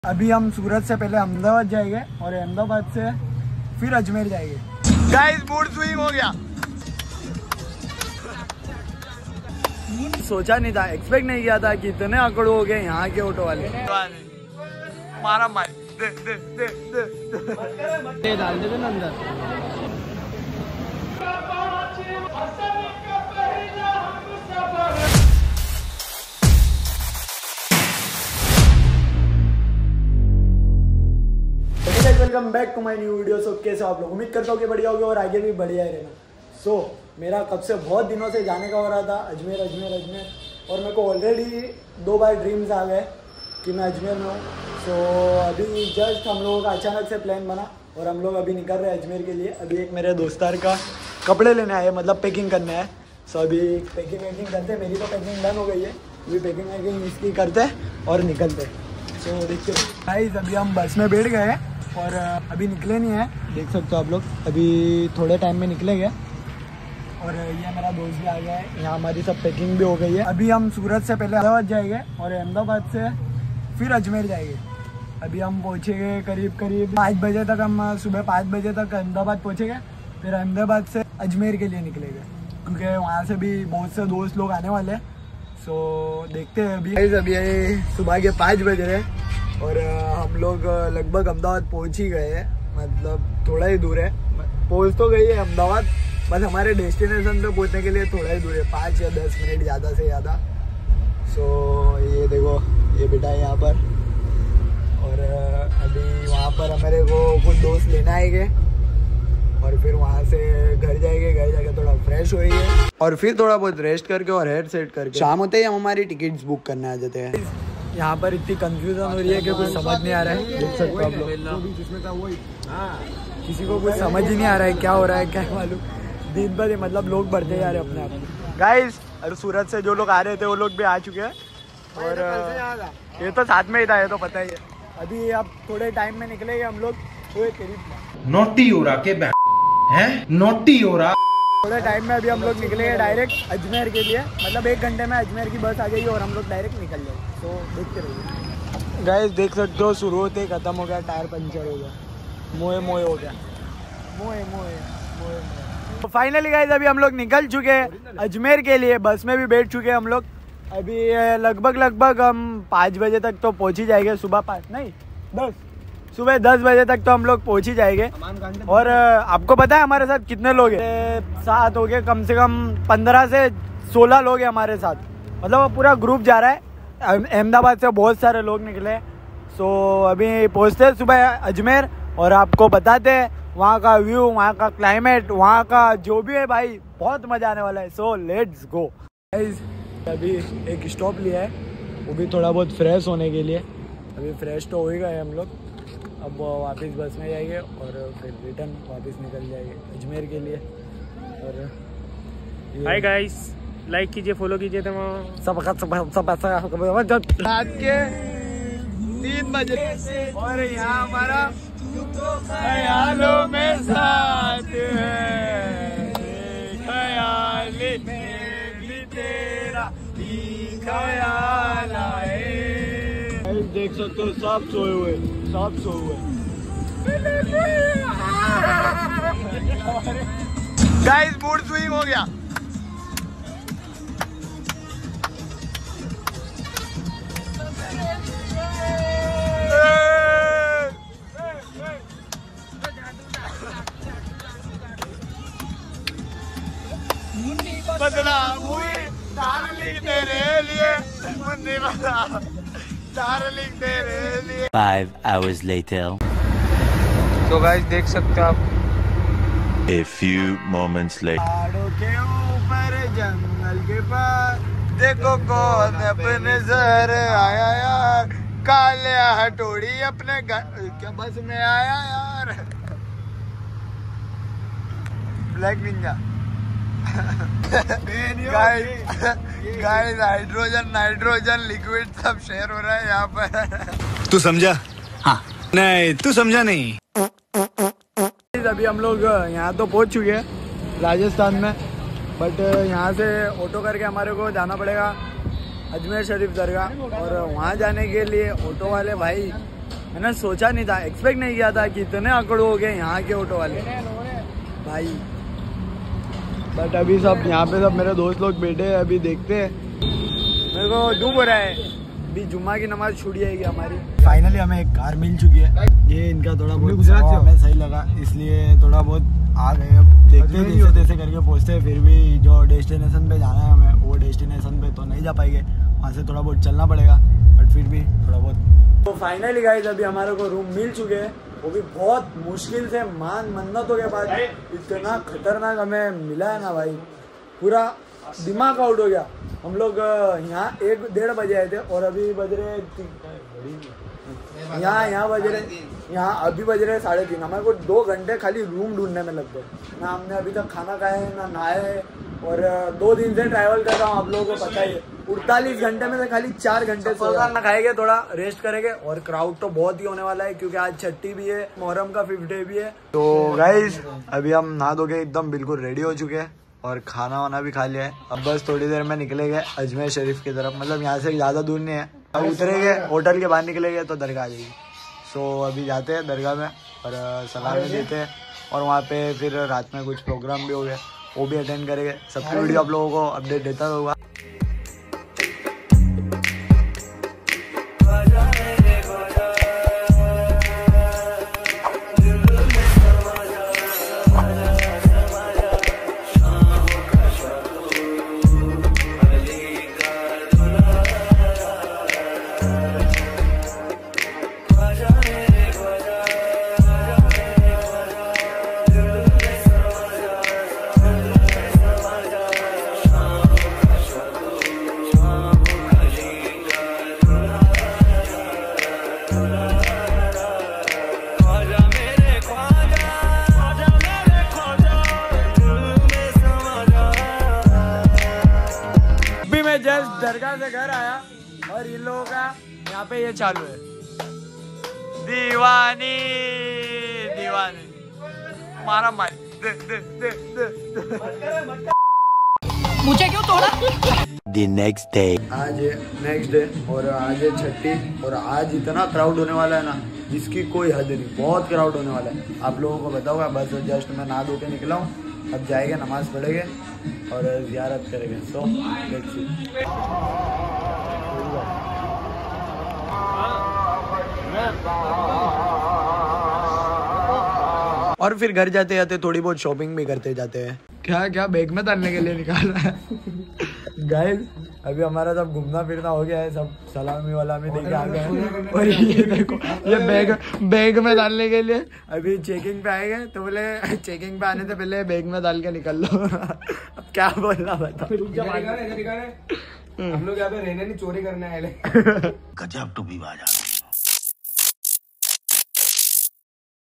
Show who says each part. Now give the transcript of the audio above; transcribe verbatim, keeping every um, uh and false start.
Speaker 1: अभी हम सूरत से पहले अहमदाबाद जाएंगे और अहमदाबाद से फिर अजमेर जाएंगे।
Speaker 2: गाइस मूड स्विंग हो गया।
Speaker 1: सोचा नहीं था, एक्सपेक्ट नहीं किया था कि इतने आंकड़ हो गए यहाँ के ऑटो वाले।
Speaker 2: मारा मार दे दे दे दे
Speaker 1: डाल दे ना अंदर। Welcome back to my new video. So कैसे आप लोग, उम्मीद करता हूँ कि बढ़िया होगे और आगे भी बढ़िया ही रहना। सो so, मेरा कब से बहुत दिनों से जाने का हो रहा था अजमेर अजमेर अजमेर और मेरे को ऑलरेडी दो बार ड्रीम्स आ गए कि मैं अजमेर में हूँ। सो so, अभी जस्ट हम लोगों का अचानक से प्लान बना और हम लोग अभी निकल रहे हैं अजमेर के लिए। अभी एक मेरे दोस्तार का कपड़े लेने आए, मतलब पैकिंग करने आए। सो so, अभी पैकिंग वैकिंग करते, मेरी तो पैकिंग डन हो गई है, अभी पैकिंग वैकिंग इसकी करते और निकलते। सो so, देखते गाइस, अभी हम बस में बैठ गए और अभी निकले नहीं है, देख सकते हो आप लोग। अभी थोड़े टाइम में निकलेंगे और ये मेरा दोस्त भी आ गया है। यहाँ हमारी सब पैकिंग भी हो गई है। अभी हम सूरत से पहले अहमदाबाद जाएंगे और अहमदाबाद से फिर अजमेर जाएंगे। अभी हम पहुँचेंगे करीब करीब पाँच बजे तक, हम सुबह पाँच बजे तक अहमदाबाद पहुँचेंगे, फिर अहमदाबाद से अजमेर के लिए निकलेंगे क्योंकि वहाँ से भी बहुत से दोस्त लोग आने वाले हैं। सो देखते हैं। अभी अभी सुबह के पाँच बज रहे और हम लोग लगभग अहमदाबाद पहुंच ही गए हैं, मतलब थोड़ा ही दूर है। पहुंच तो गई है अहमदाबाद, बस हमारे डेस्टिनेशन पे पहुंचने के लिए थोड़ा ही दूर है, पाँच या दस मिनट ज़्यादा से ज़्यादा। सो ये देखो, ये बेटा है यहाँ पर। और अभी वहाँ पर हमारे को कुछ दोस्त लेना आएंगे और फिर वहाँ से घर जाएंगे। घर जाके थोड़ा फ्रेश होएंगे और फिर थोड़ा बहुत रेस्ट करके और हेयर सेट करके शाम होते ही हम हमारी टिकट्स बुक करने आ जाते हैं। यहाँ पर इतनी कंफ्यूजन हो रही है कि कुछ समझ नहीं आ रहा है, देख सकते हो आप लोग। किसी को कुछ समझ ही नहीं आ रहा है क्या हो रहा है, क्या मालूम। दिन भर मतलब लोग बढ़ते जा रहे हैं अपने आप। गाइस, और सूरत से जो लोग आ रहे थे वो लोग भी आ चुके हैं और ये तो साथ में ही था, ये तो पता ही है। अभी अब थोड़े टाइम में निकलेंगे हम लोग।
Speaker 3: नोटी हो रहा के है नोटी हो रहा।
Speaker 1: थोड़े टाइम में अभी हम लोग निकलेंगे डायरेक्ट अजमेर के लिए, मतलब एक घंटे में अजमेर की बस आ जाएगी और हम लोग डायरेक्ट निकल जाएंगे। तो देखते रहिए। गाइस देख सकते हो, शुरू होते ही खत्म हो गया, टायर पंचर हो गया, मोए मोए हो गया, मोए मोए मोए मोए। तो फाइनली गाइस अभी हम लोग निकल चुके हैं अजमेर के लिए, बस में भी बैठ चुके हैं हम लोग। अभी लगभग लगभग हम पाँच बजे तक तो पहुँच ही जाएंगे। सुबह पाँच नहीं दस सुबह दस बजे तक तो हम लोग पहुँच ही जाएंगे। और आपको पता है हमारे साथ कितने लोग हैं? सात हो गए, कम से कम पंद्रह से सोलह लोग हैं हमारे साथ, मतलब पूरा ग्रुप जा रहा है। अहमदाबाद से बहुत सारे लोग निकले। सो अभी पहुँचते हैं सुबह अजमेर और आपको बताते हैं वहाँ का व्यू, वहाँ का क्लाइमेट, वहाँ का जो भी है भाई, बहुत मजा आने वाला है। So let's go. अभी एक स्टॉप लिया है, वो भी थोड़ा बहुत फ्रेश होने के लिए। अभी फ्रेश तो हो ही गए हम लोग, अब वापस बस में जाएंगे और फिर रिटर्न वापस निकल जाएंगे अजमेर के लिए। और
Speaker 4: हाय गाइस, लाइक कीजिए, फॉलो कीजिए। तो
Speaker 1: सब सब सब ऐसा रात के तीन बजे और यहाँ हमारा ख्यालों में साथ है, ख्याली में भी तेरा ही ख्याल आए। देख सकते हो सब सोए हुए, सब सोए हुए।
Speaker 2: गाइस मूड स्विंग हो गया। बदला हुई डार्लिंग तेरे लिए, मुन्नी बदला डार्लिंग तेरे लिए।
Speaker 5: Five hours later.
Speaker 2: तो गाइस देख सकते हो आप,
Speaker 5: A few moments later.
Speaker 1: पहाड़ों के ऊपर जंगल के पास
Speaker 2: देखो कौन अपने नजर आया यार, काले हटोड़ी अपने घर क्या बस में आया यार। Black ninja. Guys guys hydrogen nitrogen liquid सब शेयर हो रहा है यहाँ पर।
Speaker 3: तू समझा? हाँ नहीं, तू समझा नहीं।
Speaker 1: अभी हम लोग यहाँ तो पहुँच चुके हैं राजस्थान में, बट यहाँ से ऑटो करके हमारे को जाना पड़ेगा अजमेर शरीफ दरगाह। और वहाँ जाने के लिए ऑटो वाले भाई मैंने सोचा नहीं था, एक्सपेक्ट नहीं किया था कि इतने आंकड़ों हो गए यहाँ के ऑटो वाले भाई। बट अभी सब यहाँ पे सब मेरे दोस्त लोग बैठे हैं, अभी देखते हैं। मेरे को डूब हो रहा है, अभी जुम्मा की नमाज छूट जाएगी हमारी। फाइनली हमें एक कार मिल चुकी है, ये इनका थोड़ा बहुत गुजरात से हमें सही लगा, इसलिए थोड़ा बहुत आ गए। अब देखते हैं जैसे तैसे करके पहुँचते हैं। फिर भी जो डेस्टिनेशन पे जाना है हमें, वो डेस्टिनेशन पे तो नहीं जा पाएंगे, वहाँ से थोड़ा बहुत चलना पड़ेगा, बट फिर भी थोड़ा बहुत। तो फाइनली गाइस अभी हमारे को रूम मिल चुके हैं, वो भी बहुत मुश्किल से, मान मन्नतों के बाद इतना खतरनाक हमें मिला है ना भाई, पूरा दिमाग आउट हो गया। हम लोग यहाँ एक डेढ़ बजे आए थे और अभी बज रहे यहाँ यहाँ बज रहे यहाँ अभी बज रहे साढ़े तीन। हमारे को दो घंटे खाली रूम ढूंढने में लग गए ना। हमने अभी तक खाना खाया है ना नहाए है, और दो दिन से ट्रैवल कर रहा हूँ, आप लोगों को पता ही है। अड़तालीस घंटे में से खाली चार घंटे खाना खाएंगे, थोड़ा रेस्ट करेंगे। और क्राउड तो बहुत ही होने वाला है क्योंकि आज छठी भी है, मोहर्रम का फिफ्थ डे भी है। तो गाइस अभी हम नहा धो के एकदम बिल्कुल रेडी हो चुके हैं और खाना वाना भी खा लिया है। अब बस थोड़ी देर में निकलेंगे अजमेर शरीफ की तरफ, मतलब यहाँ से ज़्यादा दूर नहीं है। अब उतरेंगे, होटल के बाहर निकलेंगे तो दरगाह आ जाएगी। सो अभी जाते हैं दरगाह में और सलामी देते हैं, और वहाँ पे फिर रात में कुछ प्रोग्राम भी हो गया, वो भी अटेंड करेंगे। सबकी वीडियो आप लोगों को अपडेट देता रहूँगा। जस्ट दरगाह से घर आया और इन लोगों का यहाँ पे ये चालू है, दीवानी दीवानी मारा मार दे दे दे दे।
Speaker 6: मुझे क्यों तोड़ा?
Speaker 5: The next day.
Speaker 1: आज नेक्स्ट डे और आज है छठी, और आज इतना क्राउड होने वाला है ना जिसकी कोई हद नहीं, बहुत क्राउड होने वाला है। आप लोगों को बताऊंगा, बस जस्ट मैं नहा धो के निकला हूँ, अब जाएंगे नमाज पढ़ेंगे और ज़ियारत करेंगे। So let's see. और फिर घर जाते जाते थोड़ी बहुत शॉपिंग भी करते जाते हैं। क्या क्या बैग में डालने के लिए निकाल रहा है गाइस। अभी हमारा सब घूमना फिरना हो गया है, सब सलामी वालामी देके आ गए हैं। और ये देखो, ये बैग बैग में डालने के लिए अभी चेकिंग पे आएंगे, तो बोले चेकिंग पे आने से पहले बैग में डाल के निकल लो। अब क्या बोलना बता।
Speaker 7: हम लोग यहाँ पे रहने नहीं, चोरी करने आए।
Speaker 5: गजब टू भी बाजा।